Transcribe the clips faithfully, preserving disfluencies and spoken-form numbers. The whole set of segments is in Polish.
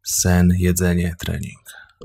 Sen, jedzenie, trening.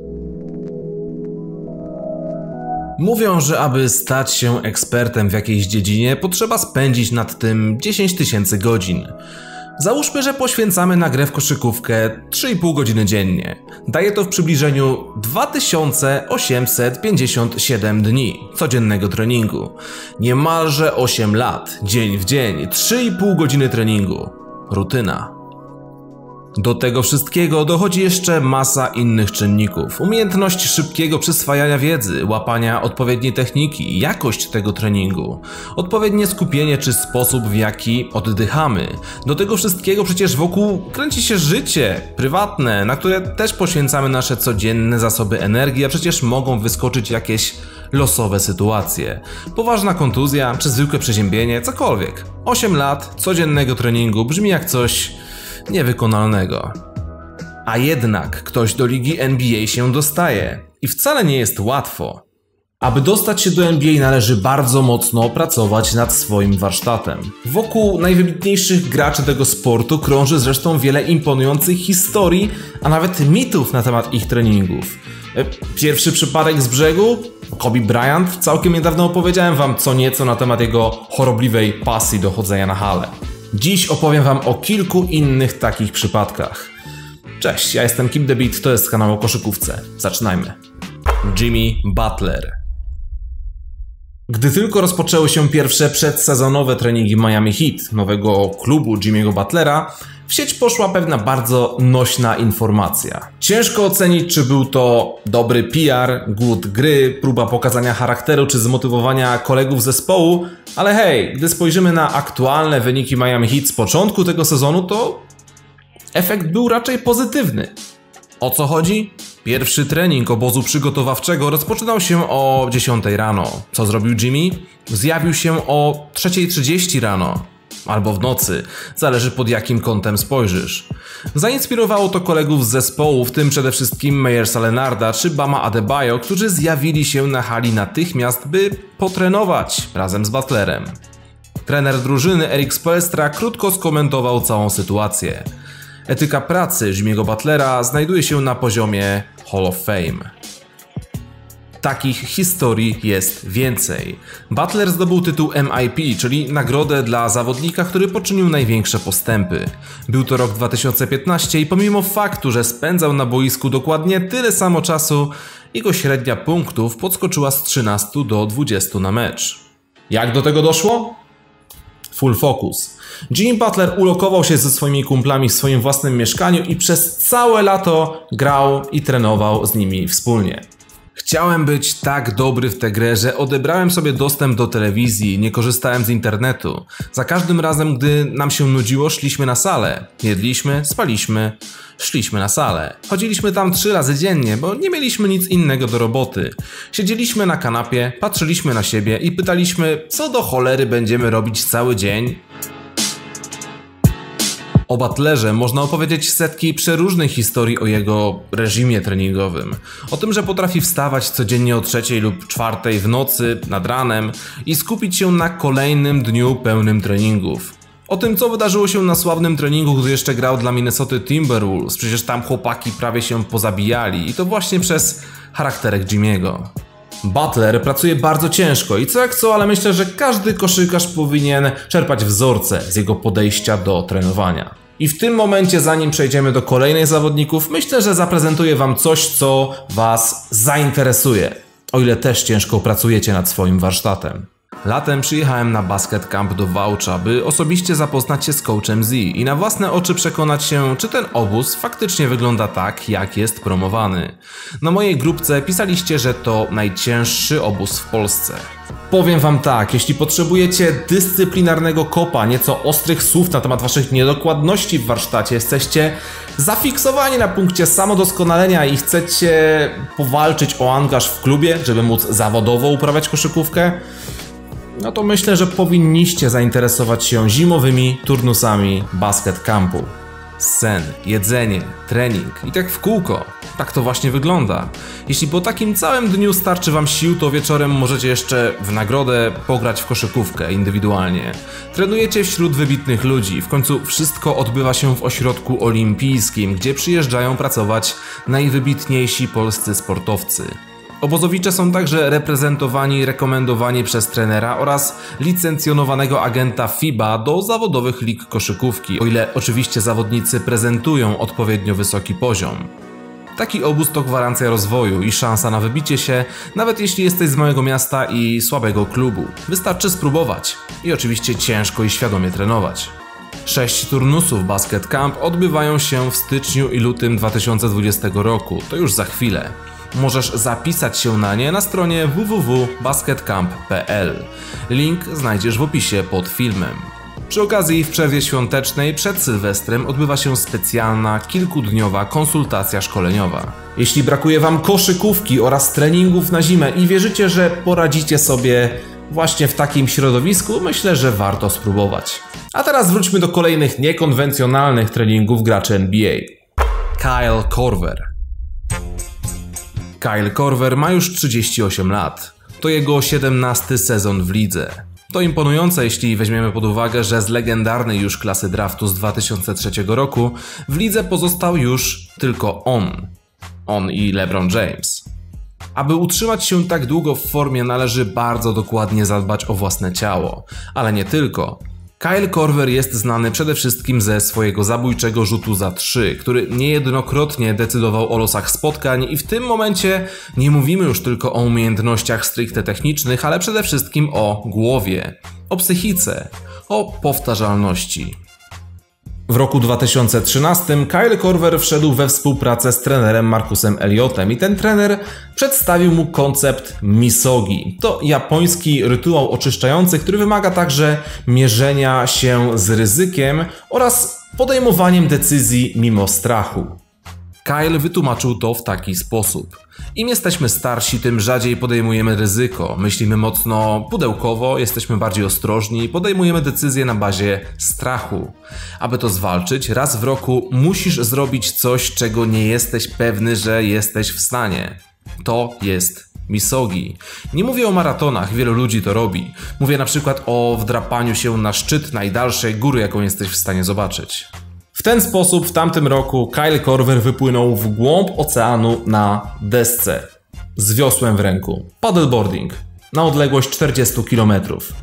Mówią, że aby stać się ekspertem w jakiejś dziedzinie, potrzeba spędzić nad tym dziesięć tysięcy godzin. Załóżmy, że poświęcamy na grę w koszykówkę trzy i pół godziny dziennie. Daje to w przybliżeniu dwa tysiące osiemset pięćdziesiąt siedem dni codziennego treningu. Niemalże osiem lat, dzień w dzień, trzy i pół godziny treningu. Rutyna. Do tego wszystkiego dochodzi jeszcze masa innych czynników. Umiejętność szybkiego przyswajania wiedzy, łapania odpowiedniej techniki, jakość tego treningu, odpowiednie skupienie czy sposób, w jaki oddychamy. Do tego wszystkiego przecież wokół kręci się życie prywatne, na które też poświęcamy nasze codzienne zasoby energii, a przecież mogą wyskoczyć jakieś losowe sytuacje. Poważna kontuzja czy zwykłe przeziębienie, cokolwiek. osiem lat codziennego treningu brzmi jak coś niewykonalnego. A jednak ktoś do ligi N B A się dostaje. I wcale nie jest łatwo. Aby dostać się do N B A należy bardzo mocno pracować nad swoim warsztatem. Wokół najwybitniejszych graczy tego sportu krąży zresztą wiele imponujących historii, a nawet mitów na temat ich treningów. Pierwszy przypadek z brzegu? Kobe Bryant. Całkiem niedawno opowiedziałem wam co nieco na temat jego chorobliwej pasji do chodzenia na hale. Dziś opowiem wam o kilku innych takich przypadkach. Cześć, ja jestem Keep the Beat, to jest kanał o koszykówce. Zaczynajmy. Jimmy Butler. Gdy tylko rozpoczęły się pierwsze przedsezonowe treningi Miami Heat, nowego klubu Jimmy'ego Butlera, w sieć poszła pewna bardzo nośna informacja. Ciężko ocenić, czy był to dobry P R, głód gry, próba pokazania charakteru czy zmotywowania kolegów zespołu, ale hej, gdy spojrzymy na aktualne wyniki Miami Heat z początku tego sezonu, to efekt był raczej pozytywny. O co chodzi? Pierwszy trening obozu przygotowawczego rozpoczynał się o dziesiątej rano. Co zrobił Jimmy? Zjawił się o trzeciej trzydzieści rano. Albo w nocy, zależy pod jakim kątem spojrzysz. Zainspirowało to kolegów z zespołu, w tym przede wszystkim Meyersa Leonarda czy Bama Adebayo, którzy zjawili się na hali natychmiast, by potrenować razem z Butlerem. Trener drużyny Erik Spoelstra krótko skomentował całą sytuację. Etyka pracy Jimmy'ego Butlera znajduje się na poziomie Hall of Fame. Takich historii jest więcej. Butler zdobył tytuł M I P, czyli nagrodę dla zawodnika, który poczynił największe postępy. Był to rok dwa tysiące piętnasty i pomimo faktu, że spędzał na boisku dokładnie tyle samo czasu, jego średnia punktów podskoczyła z trzynastu do dwudziestu na mecz. Jak do tego doszło? Full focus. Jimmy Butler ulokował się ze swoimi kumplami w swoim własnym mieszkaniu i przez całe lato grał i trenował z nimi wspólnie. Chciałem być tak dobry w tę grę, że odebrałem sobie dostęp do telewizji, nie korzystałem z internetu. Za każdym razem, gdy nam się nudziło, szliśmy na salę. Jedliśmy, spaliśmy, szliśmy na salę. Chodziliśmy tam trzy razy dziennie, bo nie mieliśmy nic innego do roboty. Siedzieliśmy na kanapie, patrzyliśmy na siebie i pytaliśmy, co do cholery będziemy robić cały dzień. O Butlerze można opowiedzieć setki przeróżnych historii o jego reżimie treningowym. O tym, że potrafi wstawać codziennie o trzeciej lub czwartej w nocy nad ranem i skupić się na kolejnym dniu pełnym treningów. O tym, co wydarzyło się na sławnym treningu, gdy jeszcze grał dla Minnesota Timberwolves. Przecież tam chłopaki prawie się pozabijali i to właśnie przez charakterek Jimmy'ego. Butler pracuje bardzo ciężko i co jak co, ale myślę, że każdy koszykarz powinien czerpać wzorce z jego podejścia do trenowania. I w tym momencie, zanim przejdziemy do kolejnych zawodników, myślę, że zaprezentuję wam coś, co was zainteresuje, o ile też ciężko pracujecie nad swoim warsztatem. Latem przyjechałem na basket camp do Wałcza, by osobiście zapoznać się z coachem Z i na własne oczy przekonać się, czy ten obóz faktycznie wygląda tak, jak jest promowany. Na mojej grupce pisaliście, że to najcięższy obóz w Polsce. Powiem wam tak, jeśli potrzebujecie dyscyplinarnego kopa, nieco ostrych słów na temat waszych niedokładności w warsztacie, jesteście zafiksowani na punkcie samodoskonalenia i chcecie powalczyć o angaż w klubie, żeby móc zawodowo uprawiać koszykówkę, no to myślę, że powinniście zainteresować się zimowymi turnusami basket campu. sen, jedzenie, trening i tak w kółko. Tak to właśnie wygląda. Jeśli po takim całym dniu starczy wam sił, to wieczorem możecie jeszcze w nagrodę pograć w koszykówkę indywidualnie. Trenujecie wśród wybitnych ludzi, w końcu wszystko odbywa się w ośrodku olimpijskim, gdzie przyjeżdżają pracować najwybitniejsi polscy sportowcy. Obozowicze są także reprezentowani i rekomendowani przez trenera oraz licencjonowanego agenta F I B A do zawodowych lig koszykówki, o ile oczywiście zawodnicy prezentują odpowiednio wysoki poziom. Taki obóz to gwarancja rozwoju i szansa na wybicie się, nawet jeśli jesteś z małego miasta i słabego klubu. Wystarczy spróbować i oczywiście ciężko i świadomie trenować. Sześć turnusów Basket Camp odbywają się w styczniu i lutym dwa tysiące dwudziestego roku, to już za chwilę. Możesz zapisać się na nie na stronie w w w kropka basketcamp kropka p l. Link znajdziesz w opisie pod filmem. Przy okazji w przerwie świątecznej przed Sylwestrem odbywa się specjalna, kilkudniowa konsultacja szkoleniowa. Jeśli brakuje wam koszykówki oraz treningów na zimę i wierzycie, że poradzicie sobie właśnie w takim środowisku, myślę, że warto spróbować. A teraz wróćmy do kolejnych niekonwencjonalnych treningów graczy N B A. Kyle Korver. Kyle Korver ma już trzydzieści osiem lat. To jego siedemnasty sezon w lidze. To imponujące, jeśli weźmiemy pod uwagę, że z legendarnej już klasy draftu z dwa tysiące trzeciego roku w lidze pozostał już tylko on. On i LeBron James. Aby utrzymać się tak długo w formie, należy bardzo dokładnie zadbać o własne ciało. Ale nie tylko. Kyle Korver jest znany przede wszystkim ze swojego zabójczego rzutu za trzy, który niejednokrotnie decydował o losach spotkań i w tym momencie nie mówimy już tylko o umiejętnościach stricte technicznych, ale przede wszystkim o głowie, o psychice, o powtarzalności. W roku dwa tysiące trzynastym Kyle Korver wszedł we współpracę z trenerem Marcusem Elliotem i ten trener przedstawił mu koncept misogi. To japoński rytuał oczyszczający, który wymaga także mierzenia się z ryzykiem oraz podejmowaniem decyzji mimo strachu. Kyle wytłumaczył to w taki sposób. Im jesteśmy starsi, tym rzadziej podejmujemy ryzyko. Myślimy mocno pudełkowo, jesteśmy bardziej ostrożni, podejmujemy decyzje na bazie strachu. Aby to zwalczyć, raz w roku musisz zrobić coś, czego nie jesteś pewny, że jesteś w stanie. To jest misogi. Nie mówię o maratonach, wielu ludzi to robi. Mówię na przykład o wdrapaniu się na szczyt najdalszej góry, jaką jesteś w stanie zobaczyć. W ten sposób w tamtym roku Kyle Korver wypłynął w głąb oceanu na desce z wiosłem w ręku. Paddleboarding na odległość czterdzieści kilometrów.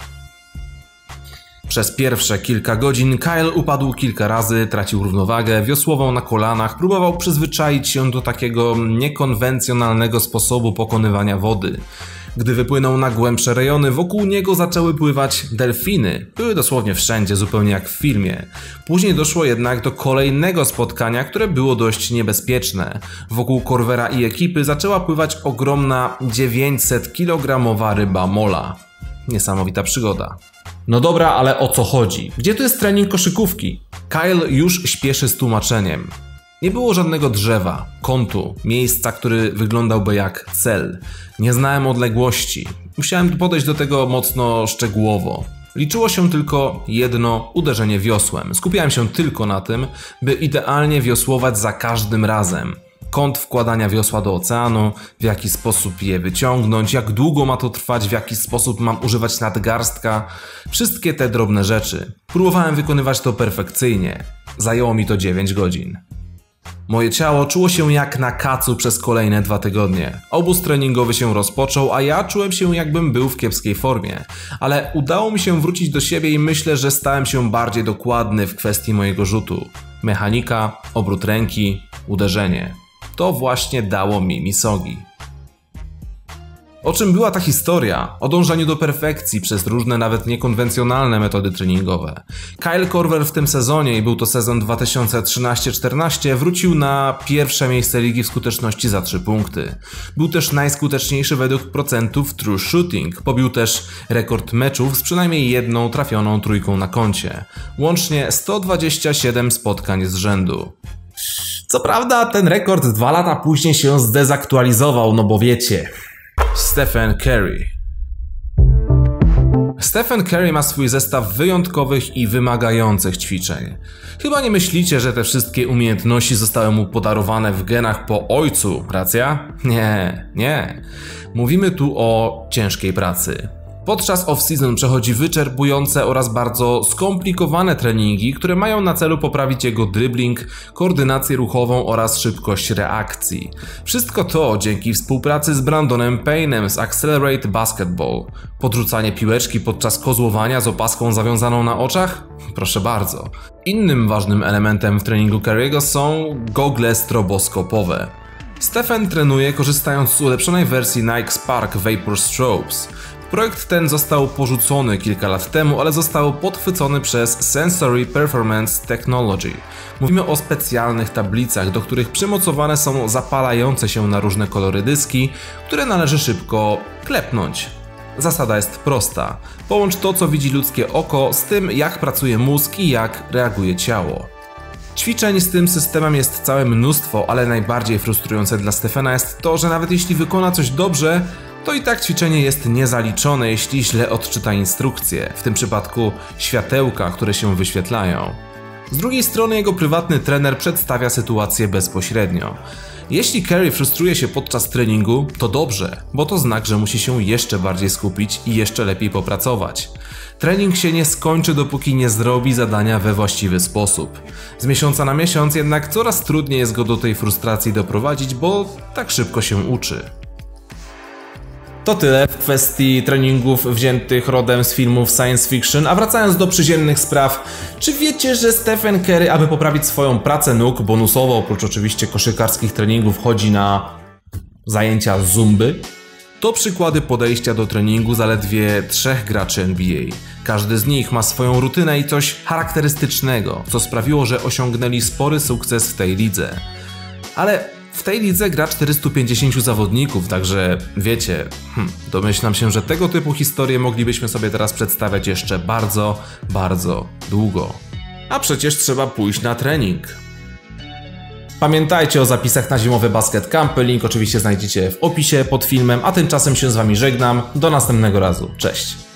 Przez pierwsze kilka godzin Kyle upadł kilka razy, tracił równowagę, wiosłował na kolanach, próbował przyzwyczaić się do takiego niekonwencjonalnego sposobu pokonywania wody. Gdy wypłynął na głębsze rejony, wokół niego zaczęły pływać delfiny. Były dosłownie wszędzie, zupełnie jak w filmie. Później doszło jednak do kolejnego spotkania, które było dość niebezpieczne. Wokół Korvera i ekipy zaczęła pływać ogromna dziewięćset kilogramowa ryba mola. Niesamowita przygoda. No dobra, ale o co chodzi? Gdzie tu jest trening koszykówki? Kyle już śpieszy z tłumaczeniem. Nie było żadnego drzewa, kątu, miejsca, który wyglądałby jak cel. Nie znałem odległości. Musiałem podejść do tego mocno szczegółowo. Liczyło się tylko jedno uderzenie wiosłem. Skupiałem się tylko na tym, by idealnie wiosłować za każdym razem. Kąt wkładania wiosła do oceanu, w jaki sposób je wyciągnąć, jak długo ma to trwać, w jaki sposób mam używać nadgarstka. Wszystkie te drobne rzeczy. Próbowałem wykonywać to perfekcyjnie. Zajęło mi to dziewięć godzin. Moje ciało czuło się jak na kacu przez kolejne dwa tygodnie. Obóz treningowy się rozpoczął, a ja czułem się jakbym był w kiepskiej formie. Ale udało mi się wrócić do siebie i myślę, że stałem się bardziej dokładny w kwestii mojego rzutu. Mechanika, obrót ręki, uderzenie. To właśnie dało mi misogi. O czym była ta historia? O dążeniu do perfekcji przez różne, nawet niekonwencjonalne metody treningowe. Kyle Korver w tym sezonie, i był to sezon dwa tysiące trzynaście czternaście, wrócił na pierwsze miejsce ligi w skuteczności za trzy punkty. Był też najskuteczniejszy według procentów true shooting. Pobił też rekord meczów z przynajmniej jedną trafioną trójką na koncie. Łącznie sto dwadzieścia siedem spotkań z rzędu. Co prawda ten rekord dwa lata później się zdezaktualizował, no bo wiecie... Stephen Curry. Stephen Curry ma swój zestaw wyjątkowych i wymagających ćwiczeń. Chyba nie myślicie, że te wszystkie umiejętności zostały mu podarowane w genach po ojcu, racja? Nie, nie. Mówimy tu o ciężkiej pracy. Podczas off-season przechodzi wyczerpujące oraz bardzo skomplikowane treningi, które mają na celu poprawić jego dribbling, koordynację ruchową oraz szybkość reakcji. Wszystko to dzięki współpracy z Brandonem Paynem z Accelerate Basketball. Podrzucanie piłeczki podczas kozłowania z opaską zawiązaną na oczach? Proszę bardzo. Innym ważnym elementem w treningu Curry'ego są gogle stroboskopowe. Stephen trenuje korzystając z ulepszonej wersji Nike Spark Vapor Strobes. Projekt ten został porzucony kilka lat temu, ale został podchwycony przez Sensory Performance Technology. Mówimy o specjalnych tablicach, do których przymocowane są zapalające się na różne kolory dyski, które należy szybko klepnąć. Zasada jest prosta. Połącz to, co widzi ludzkie oko, z tym, jak pracuje mózg i jak reaguje ciało. Ćwiczeń z tym systemem jest całe mnóstwo, ale najbardziej frustrujące dla Stephena jest to, że nawet jeśli wykona coś dobrze, to i tak ćwiczenie jest niezaliczone, jeśli źle odczyta instrukcje, w tym przypadku światełka, które się wyświetlają. Z drugiej strony jego prywatny trener przedstawia sytuację bezpośrednio. Jeśli Curry frustruje się podczas treningu, to dobrze, bo to znak, że musi się jeszcze bardziej skupić i jeszcze lepiej popracować. Trening się nie skończy, dopóki nie zrobi zadania we właściwy sposób. Z miesiąca na miesiąc jednak coraz trudniej jest go do tej frustracji doprowadzić, bo tak szybko się uczy. To tyle w kwestii treningów wziętych rodem z filmów science fiction, a wracając do przyziemnych spraw, czy wiecie, że Stephen Curry, aby poprawić swoją pracę nóg, bonusowo oprócz oczywiście koszykarskich treningów chodzi na zajęcia zumby? To przykłady podejścia do treningu zaledwie trzech graczy N B A. Każdy z nich ma swoją rutynę i coś charakterystycznego, co sprawiło, że osiągnęli spory sukces w tej lidze. Ale w tej lidze gra czterystu pięćdziesięciu zawodników, także wiecie, hmm, domyślam się, że tego typu historie moglibyśmy sobie teraz przedstawiać jeszcze bardzo, bardzo długo. A przecież trzeba pójść na trening. Pamiętajcie o zapisach na zimowe basket campy, link oczywiście znajdziecie w opisie pod filmem, a tymczasem się z wami żegnam, do następnego razu, cześć!